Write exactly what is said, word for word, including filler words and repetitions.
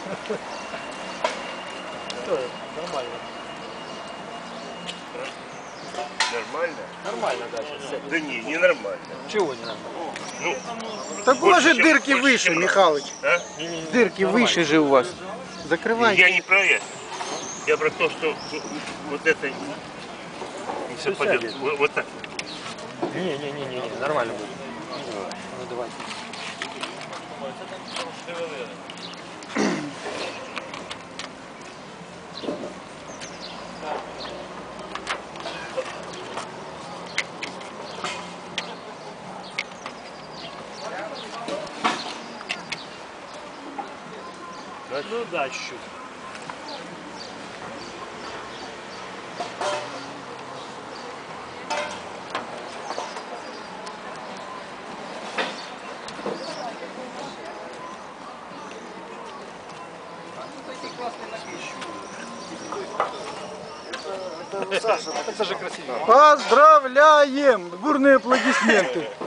Нормально. Нормально? Нормально даже. Да не, не нормально. Чего не нормально? Ну, Так у вас же чем- дырки больше, выше, чем Михалыч. а? Дырки выше же у вас. Закрывайте. Я не про это. Я про то, что вот это не совпадет. Вот, вот так. Не-не-не, нормально будет. Ну давай. Ну да, чуть-чуть. Поздравляем! Бурные аплодисменты.